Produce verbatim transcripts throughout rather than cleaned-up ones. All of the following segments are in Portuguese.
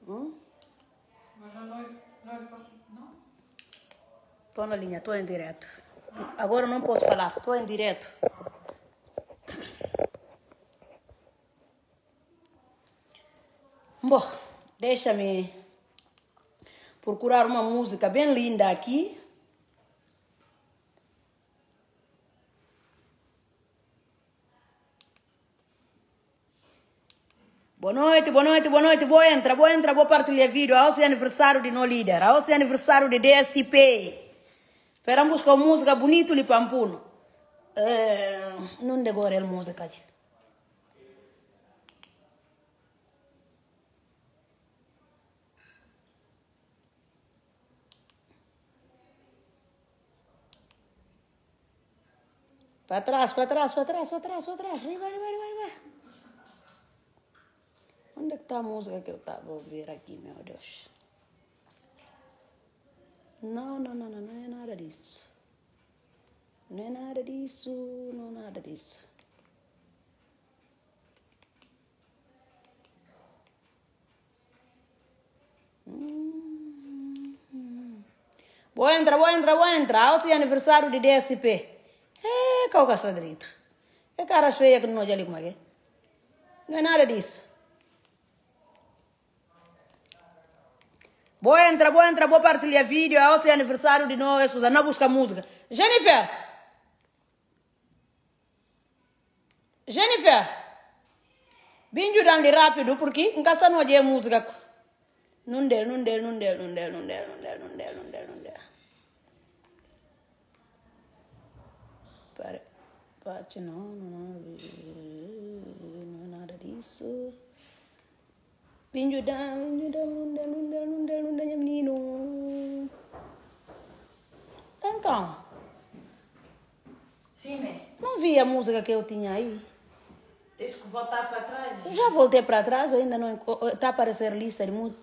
Hum? Mas a noite, noite, não? Estou na linha, estou em direto. Agora não posso falar, estou em direto. Bom, deixa-me procurar uma música bem linda aqui. Boa noite, boa noite, boa noite. Vou entrar, vou entrar, vou partilhar vídeo. Hoje é aniversário de No Líder. Hoje é aniversário de D S P. Esperamos com música bonita ali pampuno. Uh, não decorre a música aqui. Para trás, para trás, para trás, para trás, para trás. Vai, vai, vai, vai, vai. Onde é que está a música que eu estava a ouvir aqui, meu Deus? Não, não, não, não, não é nada disso. Não é nada disso, não é nada disso. Hum, hum. Vou entrar, vou entrar, vou entrar. Hoje é aniversário de D S P. É, qual que é grito? É caras feias que não olha ali como é. Não é nada disso. Vou entrar, vou entrar, vou partilhar vídeo. Hoje é aniversário de nós, escusa, não busca música. Jennifer! Jennifer! Vim ajudando rápido, porque não está não olhar música. Não der, não der, não der, não der, não der, não der, não der, não der, não der. Para, parte não, não, não é nada disso. Vim ajudando, não der, não der, não der, não der, não der, menino. Então. Sim, né? Não vi a música que eu tinha aí. Tens que voltar para trás. Eu já voltei para trás, ainda não está a aparecer lista de música.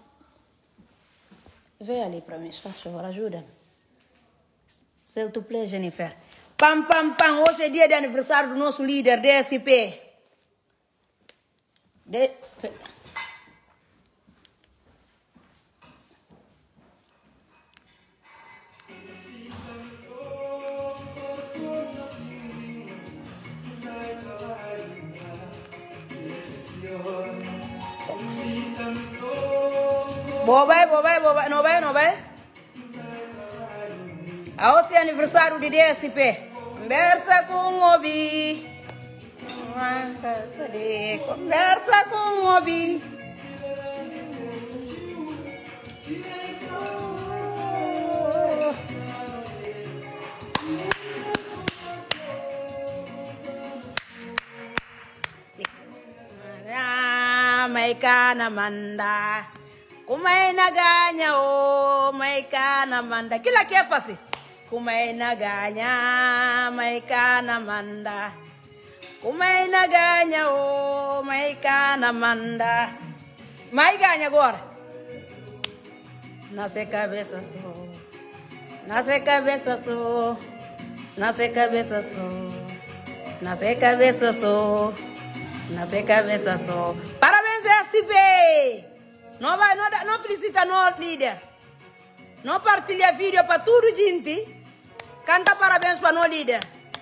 Vê ali para mim, faz favor, ajuda-me. S'il te plaît, Jennifer. Pam, pam, pam, hoje é dia de aniversário do nosso líder, D S P. De... Boa, vai, boa, vai, boa, vai, não vai, não vai? Hoje é aniversário de D S P. Conversa com o Obi. Conversa com o Obi. Maikana manda. Kumaina ganha o maikana manda. Kila que é fácil. Kumaina ganha maikana manda. Kumaina ganha o maikana manda. Mai ganha agora. Nasce cabeça só. Nasce cabeça só. Nasce cabeça só. Nasce cabeça só. Nasce cabeça só. Parabéns, S P! Não vai, não, não felicita no líder. Não partilha vídeo para tudo, gente. Canta parabéns para no líder.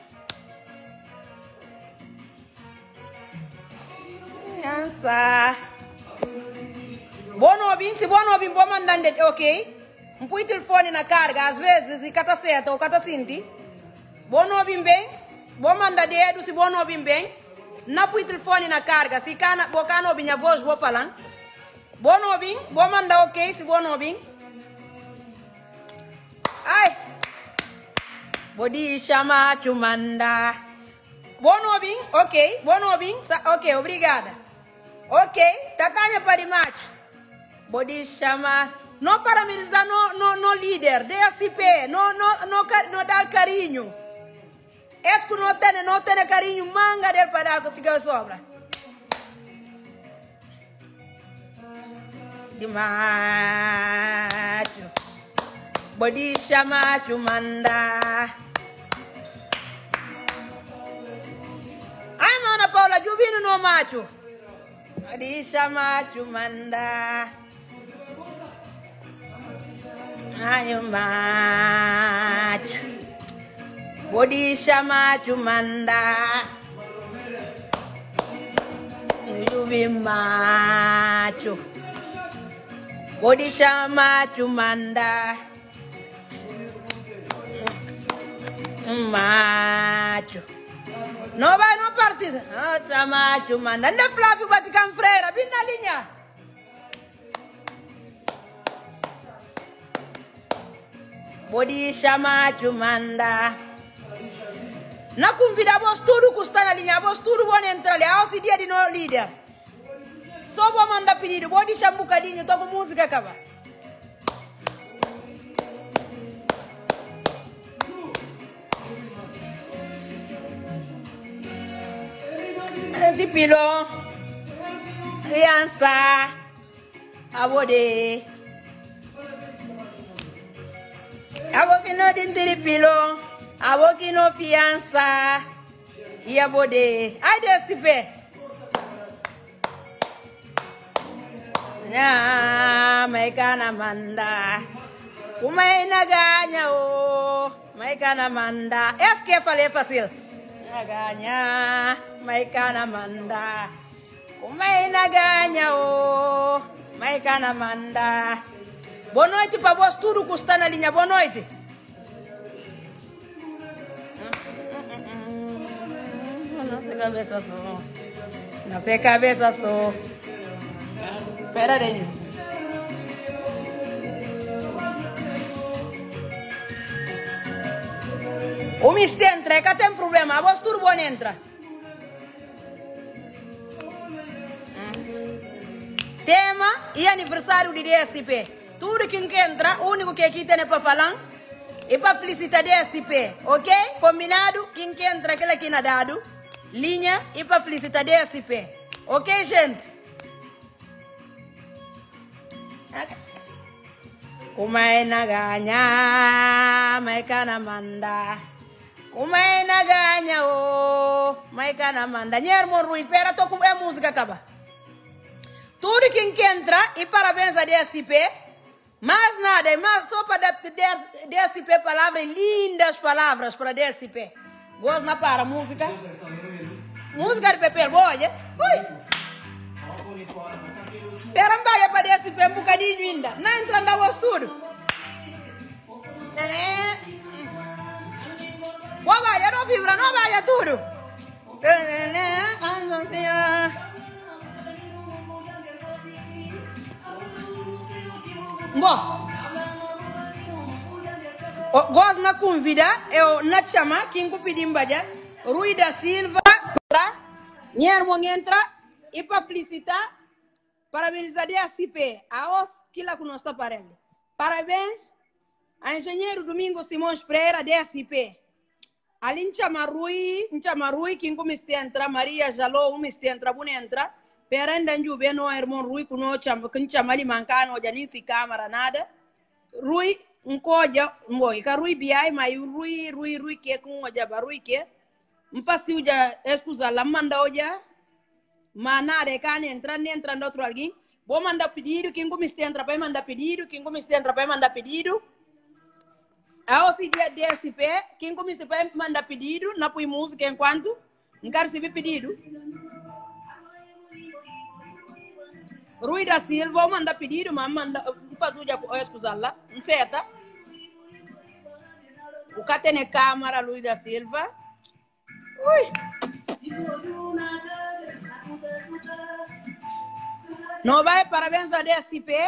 Criança. Bom novinho, se bom novinho, bom mandando, ok? Um põe o telefone na carga, às vezes, e cata certo ou cata cinti. Bom novinho bem, bom mandar dedo, se bom novinho bem. Não põe o telefone na carga, se cana, bom cana, minha voz, vou falar. Bom novinho, bom mandar ok, se bom novinho. Ai. Bodi chama chumanda. Bom novinho, ok, bom novinho, ok, obrigada. Ok, Tatanya Parimacho. Bodi chama. Não parabenizar no, no, no líder, D S P, não no, no, no dar carinho. Es que não tem, não tem carinho, manga dele para dar conseguir sobra. De macho. Bodi chama chumanda. Ai, Ana Paula, Juvino no macho. Bodi chama chumanda. Ayo macho. Bodi macho manda. Yubi macho. Bodi macho manda. Macho. No vai no partis. Ah, macho manda. Ande Flávio Baticam Freira, bin na linha. Bodi macho manda. Na convida vos tudo custa na linha, vos tudo vão entrar ali. A dia de no líder. Só vou mandar pedido. Bodi chama um bocadinho, toco música acaba. Di pilo, criança, abode. Abo que no dintiri pilo, abo que no fiança, e abode. Ai desse pé. Na, maikana manda, kumai naganya o, maikana manda. Est-ce que falei fácil? Naganya, maikana manda, kumai naganya o, maikana manda. Boa noite para vós tudo que está na linha. Boa noite. Não sei cabeça só. Não sei cabeça só. Espera aí. O mister entra, que tem problema. Vós tudo bom entra. Tema e aniversário de D S P. Tudo quem quer entrar, o único que aqui tem é para falar e para felicitar D S P, ok? Combinado? Quem quer entrar, aquele aqui na dado, linha e para felicitar D S P, ok, gente? Kumai na ganha, mai kana manda. Kumai na ganha, oh, mai kana manda. Nyer mon rui, pera toco é música acaba. Tudo quem quer entrar e parabéns a D S P. Mas nada, mas só para D S P palavras, lindas palavras para D S P. Gosto na para música? Música de Pepe boa, né? Ui! Perambaia para D S P um bocadinho ainda. Não entrando a voz tudo. Boa, vai, não vibra, não vai, tudo. Bom, gosto na convida, eu na chama, quem que pedim baja, Rui da Silva, para minha irmã entra e para felicitar, parabéns a D S P, a os que lá conosco para ele. Parabéns a engenheiro Domingo Simões Pereira, D S P. Ali chama Rui, chama Rui, quem como entra, Maria Jalou, um entra, bom entra. Perenda njube no irmão Rui kuno chama kun chama li mankano jani si câmera nada Rui nkoja mboi ka Rui biai mai Rui Rui Rui ke kun oja ba Rui ke mfasi uja excusa la manda oja manare kan entra ne entra no outro alguém vou mandar pedido quem como está entra para mandar pedido quem como está entra para mandar pedido ao se dia D S P quem como está para mandar pedido na põe música enquanto ngar receber pedido. Rui da Silva, manda pedido, mas manda faz o dia escutar lá, não feta. O que tem câmera, Rui da Silva. Ui. Não vai, parabéns a D S P.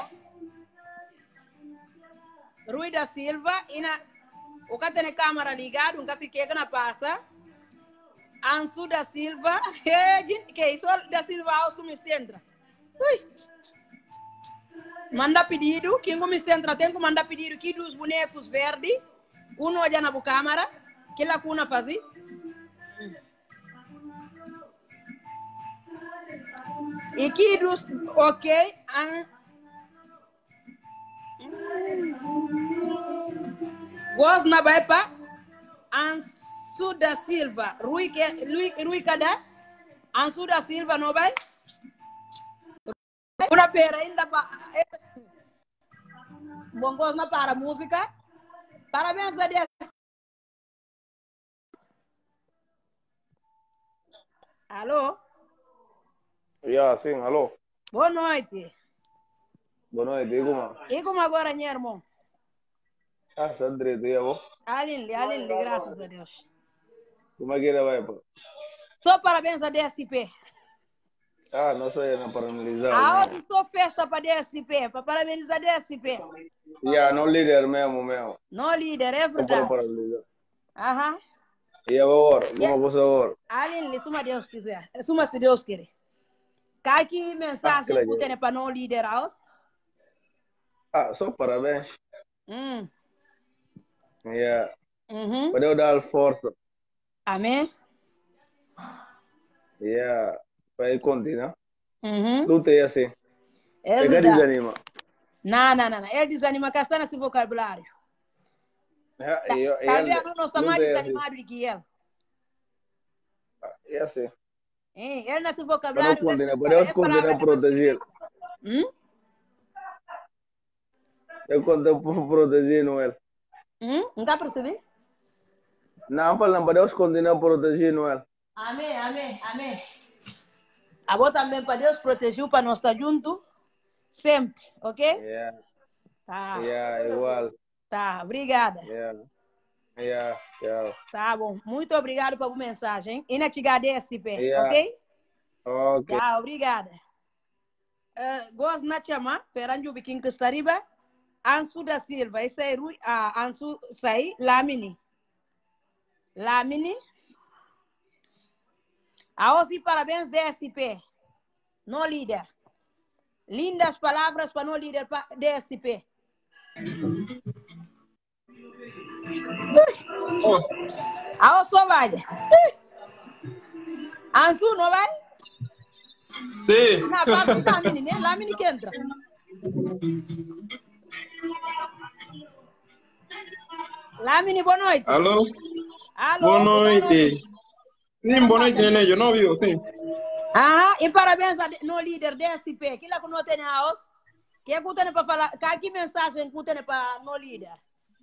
Rui da Silva, e na, o que tem câmera ligado, nunca se quer na passa. Ansu da Silva, que isso da Silva, aos como entra. Ui. Manda pedido, quem como está entrando, tem que mandar pedido aqui dos bonecos verdes, um olha na câmera, que lá cuna fazer. E aqui dos, ok, an... Gosto na vai para Ansu da Silva, Rui que Rui Rui cada Ansu da Silva não vai. Una pera ainda ba bom gosto na para música. Parabéns a D S P. Alô? Yeah, sim, alô. Boa noite. Boa noite, e como? E como agora, minha irmã? Ah, está direito, e avô? Alinle, alinle, graças a Deus. Como é que ele vai, pô? Só parabéns a D S P. Ah, não sei, não para analisar. Ah, hoje só festa para D S P, para parabenizar D S P. Yeah, não líder mesmo, mesmo. Não líder, é Não para verdade. paralisar. Aham. E avô, como Yeah. você agora? Alinle, suma Deus quiser. Suma se Deus querer. Cá que mensagem Ah, que tem para não líder house? Ah, só parabéns. Hum. Yeah. Uhum. Para eu dar força. Amém. Yeah. Para ir continuar. Uhum. Lutei assim. É Pega verdade. desanima. Não, não, não, não. Ele desanima que está nesse vocabulário. Yeah, Ta- e eu- e Talvez ele- não está mais lutei assim. desanimado do que ele. E assim. Hein? Ele nesse Para eu vocabulário, ele continuar, está- para eu é palavra continuar que está proteger. escrita. Hum? Eu continuo protegendo ele. Hum? Não está percebendo? Não, para Deus continuar protegendo ele. Amém, amém, amém. A boa também para Deus protegeu para nós estar junto sempre, ok? Yeah, Tá, yeah, igual. tá, obrigada. Yeah, yeah, yeah. Tá bom, muito obrigado pela mensagem. E na T H D S P, Yeah. ok? Ok. Tá, obrigada. Uh, Gosto na chama, perante o biquinho que está arriba, Ansu da Silva, esse é Rui, ah, Ansu sai, Lamini. Lamini. Aos parabéns D S P, no líder. Lindas palavras para no líder D S P. Oh, Aos só vai. Ansu não vai? sim. Não, passa Lamini, né? Lamini que entra. Lamini, boa noite. Alô? Alô? Boa noite. Sim, boa noite, Nenê. Eu não ouviu, sim. Ah, e parabéns ao no líder D S P. Que lá que não tem a os? Que é que tem para falar? Que mensagem que tem para no líder?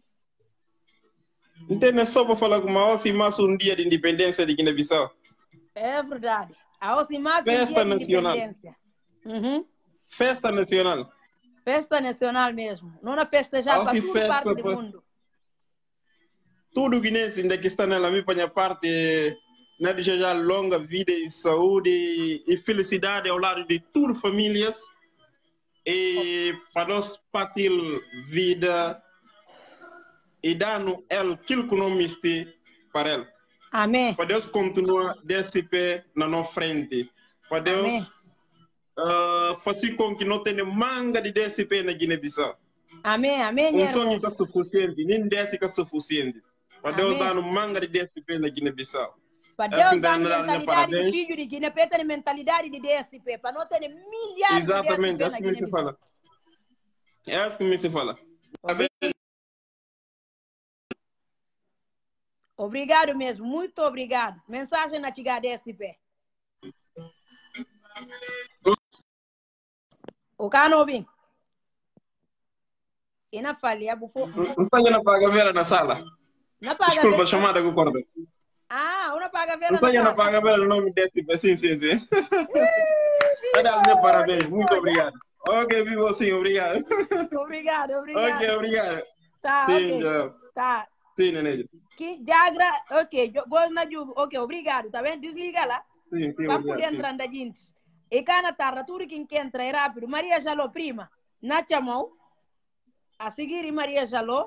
Entende só para falar com o Mao se mais um dia de independência de Guiné-Bissau. É verdade. A os mais um Festa dia de nacional. independência. Uhum. Festa nacional. Festa nacional mesmo. Não é festejar Ah, para se toda festa parte do para- mundo. Tudo guinense ainda que está nela, minha minha parte, na desejar longa vida e saúde e felicidade ao lado de tudo famílias. E para nós partir vida e dar-nos el aquilo que não miste para ele. Amém. Para Deus continuar D S P na nossa frente. Para Deus uh, fazer com que não tenha manga de D S P na Guiné-Bissau. Amém, amém, Um minha sonho irmã. está suficiente, nem D S P é suficiente. Para Deus Amém. dar um manga de D S P na Guiné-Bissau. Para É Deus dar a dar- dar- dar mentalidade de parabéns. filho de Guiné, para ter mentalidade de D S P, para não ter milhares Exatamente, de é D S P na assim que se Guiné-Bissau. fala. É assim que se fala. Parabéns. Obrigado mesmo, muito obrigado. Mensagem na T H D S P. O cano ouvindo? E na falha, bufo. Não está na paga vera na sala. Na paga Desculpa, vera. chamada que eu corto. Ah, uma paga Não vera está na na sala. paga vera o nome D S P. Sim, sim, sim. Vai dar meus parabéns, muito obrigado. Ok, vivo assim, obrigado. Obrigado, obrigado. Ok, obrigado. Tá, Sim, ok. já. Tá. Sim, Nenê. Que jagra, ok. Gosto na jubo. Ok, obrigado. Tá vendo? Desliga lá. Sim, sim, Vamos poder obrigado. Sim. entrar na gente. E cana tarra, tudo quem quer entrar é rápido. Maria Jaló, prima. Na chamou. A seguir, Maria Jaló.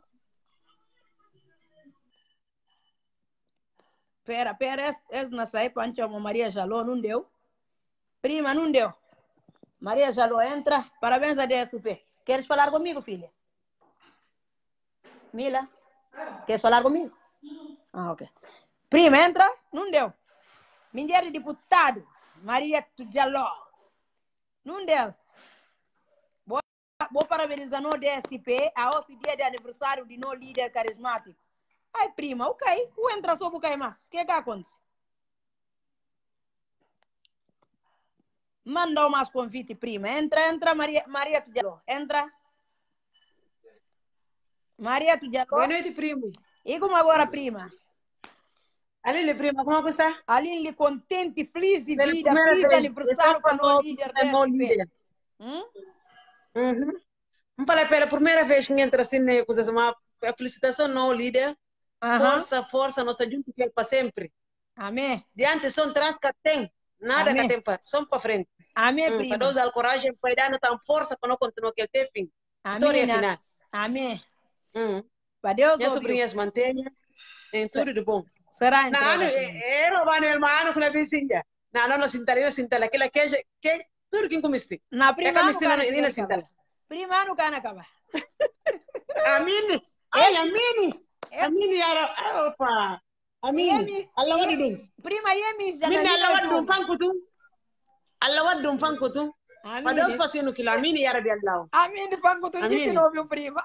Pera, pera, es, es na saí para chamar Maria Jaló, não deu. Prima, não deu. Maria Jaló, entra. Parabéns a D S P. Queres falar comigo, filha? Mila? Queres falar comigo? Ah, ok. Prima, entra. Não deu. Mulher deputado, Maria Jaló. Não deu. Vou, vou parabenizar no D S P a esse dia de aniversário de no líder carismático. Ai, prima, ok. O entra só porque mais. O que é que acontece? Manda mais convite, prima. Entra, entra, Maria, Maria Jaló. Entra. Maria, tu já Boa noite, primo. E como agora, prima? Aline, prima, como está? Aline, contente, feliz de Pela vida, primeira feliz vez, aniversário para o líder da no S P. líder. Hum? Uhum. Vamos falar pela primeira vez que entra assim, né, coisa, uma a felicitação no líder. Aham. Força, força, nós estamos juntos para sempre. Amém. Diante são trás que tem, nada Amém. que tem, só para frente. Amém, Hum, prima. para usar a coragem, para dar tão força para não continuar que ele tem fim. História Amém. final. Amém. Hum. Para Deus Minha ouviu. sobrinha se mantenha em tudo de bom. Será Não, entrega. não, é roubando o irmão com a vizinha. Não, não, não, sinta, não, sinta, aquela que, que, tudo que comiste. Na prima, é não comiste, não, cana não, sinta. Prima, não cana acabar. Amini, ai, Amini, Amini, era, opa, Amini, Allah wadi dum. Prima, yemis, Min Allah wadi dum pankutu. Allah wadi dum pankutu. Pados pasinu kila Amini ya rabbi Allah. Amini pankutu, jiki no meu prima.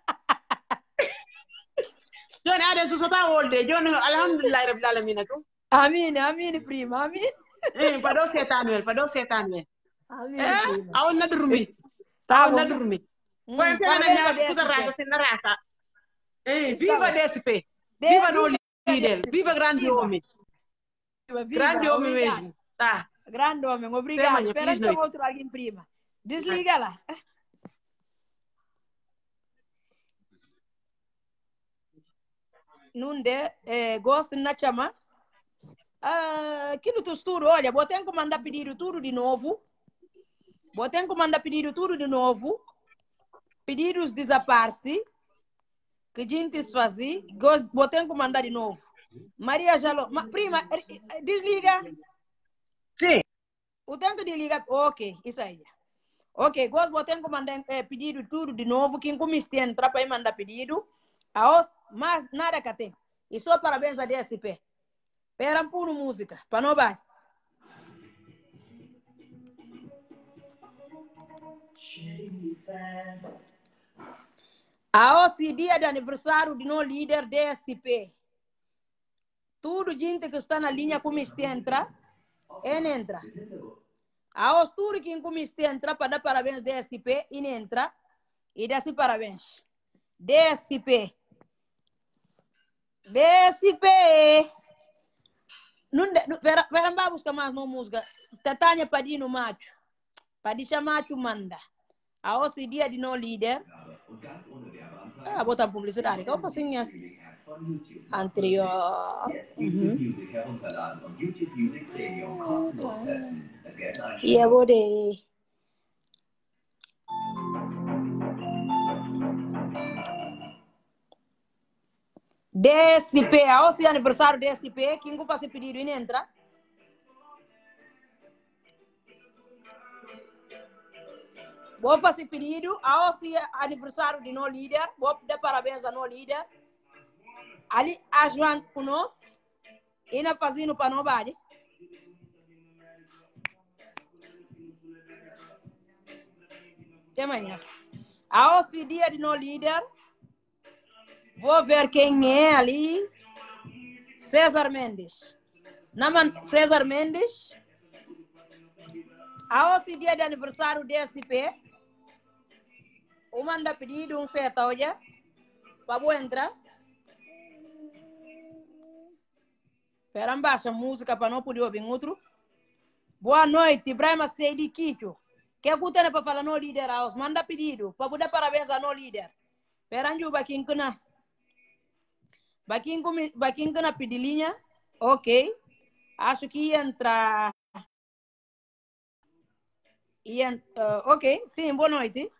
Jon ada susata wolde, Jon alhamdulillah rabbil alamin tu. Amin, amin prima, amin. Eh, pados setanwel, pados setanwel. Amin. Eh, awon na durmi. Tá Awon na durmi. Ko en pena nya kusa rasa sin rasa. Eh, viva D S P. Viva no líder. Viva grande homem. Grande homem mesmo. Tá. Grande homem, obrigado. Espera que outro alguém prima. Desliga lá. Nunde, eh, gosto na chama. Ah, aquilo tu estudo, olha, vou ter que mandar pedido tudo de novo. Vou ter que mandar pedido tudo de novo. Pedidos desaparece. Que a gente fazia. Vou ter que mandar de novo. Maria Jaló. Ma, prima, desliga. Sim. O tempo de ligar. Ok, isso aí. Ok, gosto, vou ter que mandar eh, pedido tudo de novo. Quem comiste entrar para mandar pedido. Mas nada que tem. E só parabéns a D S P. Pera por música, para não vai. A hoje dia de aniversário do nosso líder D S P. Tudo gente que está na linha como este entra, ele entra. A hoje tudo quem como este entra para dar parabéns D S P, ele entra e dá se parabéns. D S P. D S P. Não, pera, pera, vamos buscar mais uma música. Tatanya Padino Macho. Padisha Macho manda. A hoje dia de no líder. Ah, botar publicidade. Que eu faço assim. Anterior. Uhum. E eu vou de. D S P, a hoje aniversário D S P, quem vai fazer pedido e entra? Vou fazer pedido, a hoje aniversário de no líder, vou dar parabéns a no líder. Ali, a João conosco, e na fazendo para não vale. Até amanhã. A hoje dia de no líder. Vou ver quem é ali. César Mendes. Naman César Mendes. A hoje dia de aniversário do D S P. O manda pedido um certo olha. Para entrar. Espera baixa música para não poder ouvir outro. Boa noite, Ibrahim Seidi Kito. Que é para falar no líder house. Manda pedido. Para poder parabéns a no líder. Espera um pouquinho que na. Baquinho que na pedilinha, ok. Acho que ia entrar. Ia, uh, ok, sim, boa noite.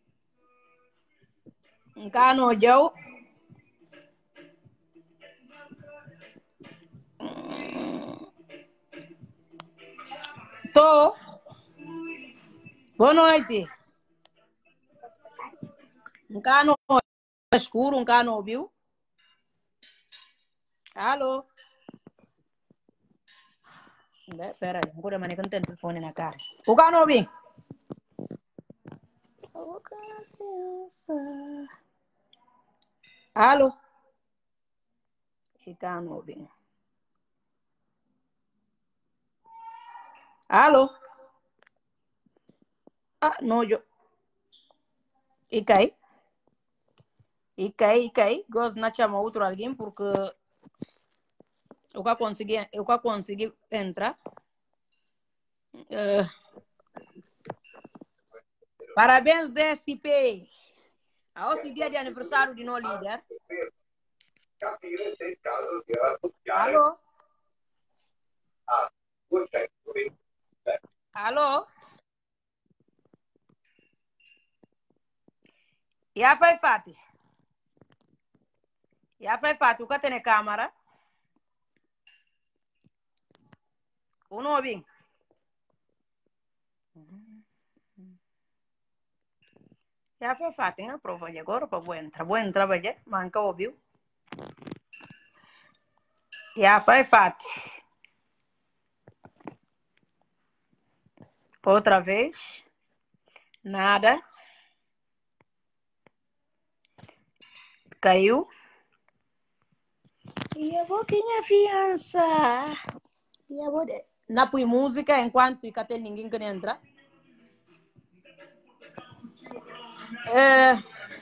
Um cano, Joe. Tô. Boa noite. Um cano escuro, um cano, viu? Alô? Espera aí, agora maneira que não tem telefone na cara. O cara não vem. Alô? O cara não vem. Alô? Ah, não, eu. E cai? E cai, e cai. Gosto de chamar outro alguém porque eu já consegui, eu já consegui entrar. Uh, parabéns, D S P. Hoje dia de aniversário de no líder. Alô? Alô? Ya fai fati. Ya fai fati. O que tem câmera? O não bem. Ya fai fati. Não prova agora para vou entrar. Vou entrar para manca ouviu. Ya fai fati. Outra vez. Nada. Caiu. E eu vou ganhar fiança. E eu vou... Não põe música enquanto fica tem ninguém que entra. É...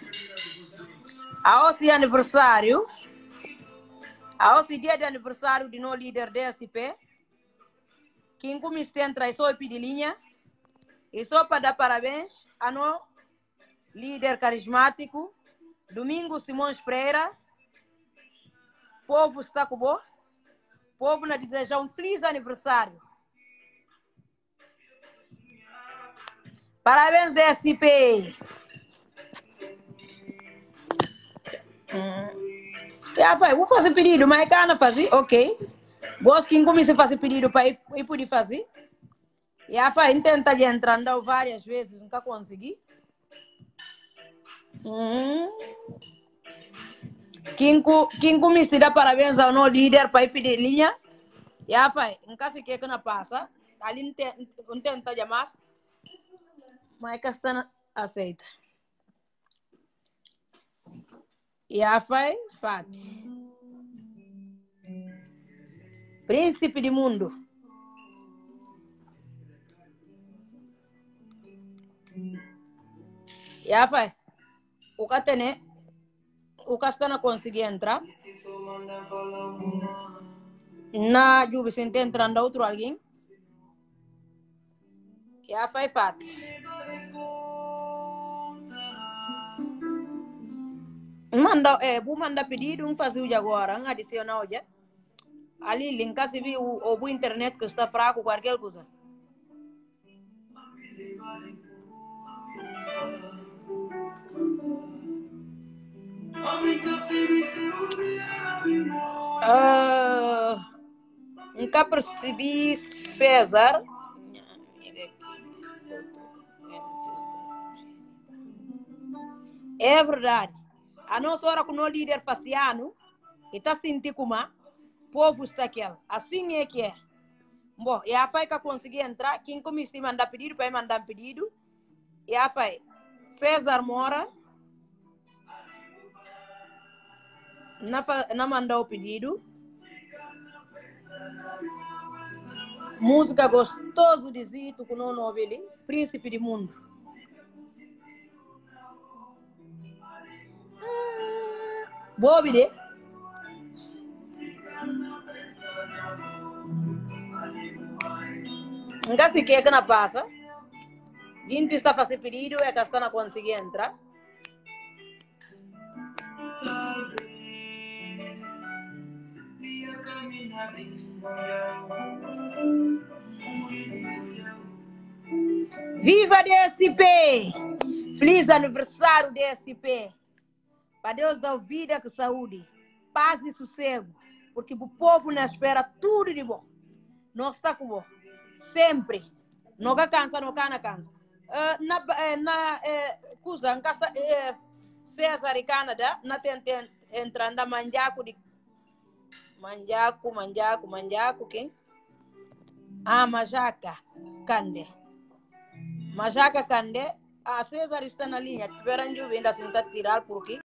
A hoje aniversário. A hoje dia de aniversário de no líder D S P. Quem começa a entrar e só pedir linha. E só para dar parabéns a no líder carismático. Domingos Simões Pereira. Povo está com bom. Povo na desejar um feliz aniversário. Parabéns, D S P. Hum. Já vai, vou fazer pedido, mas cana fazer, ok. Gosto que comece a fazer pedido para ir, ir poder fazer. Já vai, tenta de entrar várias vezes, nunca consegui. Hum. Quem, quem comece a dar parabéns ao nosso líder para ir pedir linha, já vai, em caso que não passa, ali não tenta de mais, mas Castana aceita. Já vai, fato. Príncipe do mundo. Já vai. O Catene, o Castana conseguiu entrar. Na Juve se entrando outro alguém. Já vai fato. Manda, é, vou mandar pedido, um fazer hoje agora, um adicional já. Ali, link, se viu o, o internet que está fraco, qualquer coisa. Uh, nunca percebi César. É verdade. A nossa hora com o líder faciano, e está sentindo como o povo está aqui. Assim é que é. Bom, e a F A I que consegui entrar, quem começou a mandar pedido, para mandar pedido, e a F A I, César Mora, não, não mandou o pedido. Música gostoso de Zito, com o nome dele, Príncipe do Mundo. Boa ouvir. Nunca se quer que não passa. Gente está fazendo pedido e a está não conseguir entrar. Viva D S P! Feliz aniversário D S P! Para Deus dar vida com saúde, paz e sossego, porque o povo não espera tudo de bom. Nós está com bom. Sempre. Não cansa, não cana cansa. Uh, na na uh, coisa, em casa, uh, César e Canadá, na tem entrando manjaco de manjaco, manjaco, manjaco, quem? Ah, Majaca Cande. Majaca Cande. Ah, César está na linha. Tiveram de vir a sentar tirar por aqui.